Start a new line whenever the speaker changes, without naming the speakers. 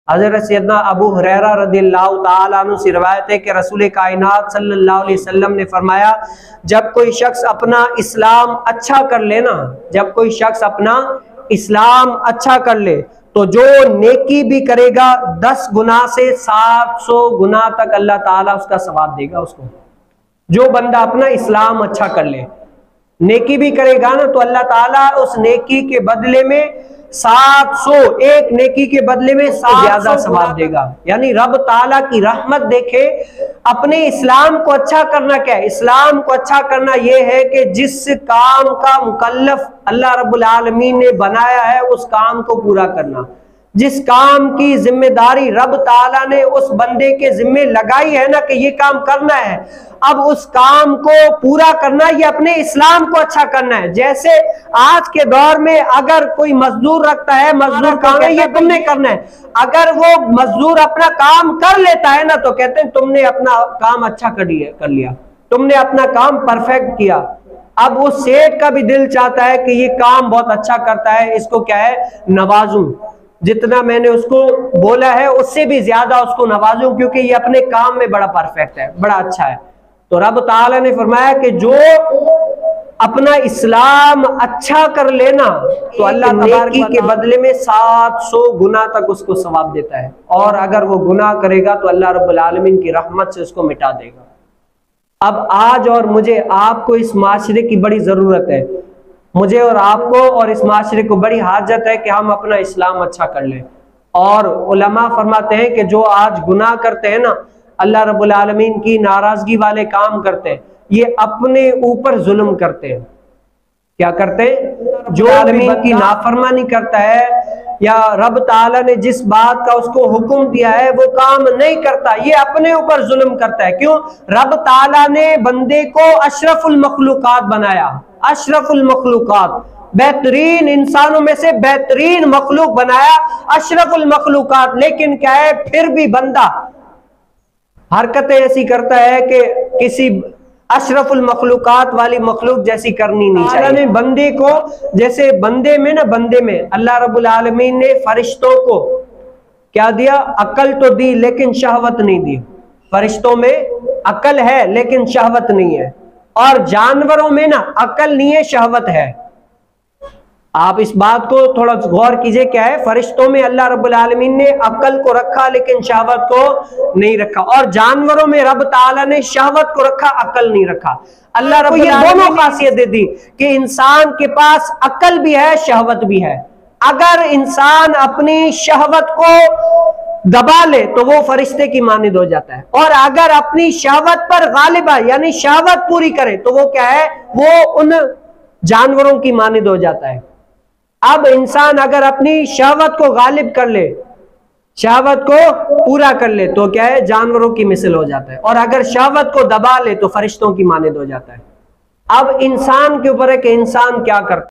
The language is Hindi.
हज़रत सैयदना अबू हुरैरा रज़ियल्लाहु ताला अन्हु से रिवायत है कि रसूल कायनात सल्लल्लाहु अलैहि वसल्लम ने फरमाया, जब कोई शख्स अपना इस्लाम अच्छा कर ले ना, जब कोई शख्स अपना इस्लाम अच्छा कर ले तो जो नेकी भी करेगा 10 गुना से 700 गुना तक अल्लाह ताला उसका सवाब देगा उसको। जो बंदा अपना इस्लाम अच्छा कर ले, नेकी भी करेगा ना, तो अल्लाह ताला उस नेकी के बदले में 700, एक नेकी के बदले में 700 ज्यादा सवाब देगा। यानी रब ताला की रहमत देखे। अपने इस्लाम को अच्छा करना क्या है? इस्लाम को अच्छा करना यह है कि जिस काम का मुकल्लफ अल्लाह रब्बुल आलमीन ने बनाया है उस काम को पूरा करना। जिस काम की जिम्मेदारी रब ताला ने उस बंदे के जिम्मे लगाई है ना कि ये काम करना है, अब उस काम को पूरा करना, ये अपने इस्लाम को अच्छा करना है। जैसे आज के दौर में अगर कोई मजदूर रखता है, मजदूर काम है ये तुमने करना है, अगर वो मजदूर अपना काम कर लेता है ना तो कहते हैं तुमने अपना काम अच्छा कर लिया, तुमने अपना काम परफेक्ट किया। अब उस सेठ का भी दिल चाहता है कि ये काम बहुत अच्छा करता है, इसको क्या है नवाजूं, जितना मैंने उसको बोला है उससे भी ज्यादा उसको नवाजूं, क्योंकि ये अपने काम में बड़ा परफेक्ट है, बड़ा अच्छा है। तो रब ताला ने फरमाया कि जो अपना इस्लाम अच्छा कर लेना तो अल्लाह नेकी के बदले में 700 गुना तक उसको सवाब देता है, और अगर वो गुनाह करेगा तो अल्लाह रब्बुल आलमीन की रहमत से उसको मिटा देगा। अब आज और मुझे आपको इस माशरे की बड़ी जरूरत है, मुझे और आपको और इस माशरे को बड़ी हाजत है कि हम अपना इस्लाम अच्छा कर लें। और उलमा फरमाते हैं कि जो आज गुनाह करते हैं ना, अल्लाह रब्बुल आलमीन की नाराजगी वाले काम करते हैं, ये अपने ऊपर जुल्म करते हैं। क्या करते हैं? जो आलमीन की नाफरमानी करता है या रब ताला ने जिस बात का उसको हुक्म दिया है वो काम नहीं करता, ये अपने ऊपर जुल्म करता है। क्यों? रब ताला ने बंदे को अशरफुल मखलूकात बनाया, अशरफुल मखलूकात, बेहतरीन इंसानों में से बेहतरीन मखलूक बनाया, अशरफुल मखलूकात। लेकिन क्या है, फिर भी बंदा हरकतें ऐसी करता है कि किसी अशरफुल मखलूकात वाली मखलूक जैसी करनी नहीं चाहिए। अल्लाह ने बंदे को, जैसे बंदे में अल्लाह रब्बुल आलमीन ने फरिश्तों को क्या दिया? अकल तो दी लेकिन शहवत नहीं दी। फरिश्तों में अकल है लेकिन शहवत नहीं है, और जानवरों में ना अकल नहीं है शहवत है। आप इस बात को थोड़ा गौर कीजिए, क्या है? फरिश्तों में अल्लाह रब्बुल आलमीन ने अकल को रखा लेकिन शहवत को नहीं रखा, और जानवरों में रब ताला ने शहवत को रखा, अकल नहीं रखा। अल्लाह रब्बुल आलमीन ने दोनों खासियत दे दी कि इंसान के पास अकल भी है, शहवत भी है। अगर इंसान अपनी शहवत को दबा ले तो वो फरिश्ते की मानिंद हो जाता है, और अगर अपनी शहवत पर गालिब है यानी शहवत पूरी करे तो वो क्या है? वो उन जानवरों की मानिंद हो जाता है। अब इंसान अगर अपनी शहवत को गालिब कर ले, शहवत को पूरा कर ले तो क्या है? जानवरों की मिसल हो जाता है, और अगर शहवत को दबा ले तो फरिश्तों की मानिंद हो जाता है। अब इंसान के ऊपर है कि इंसान क्या करता है।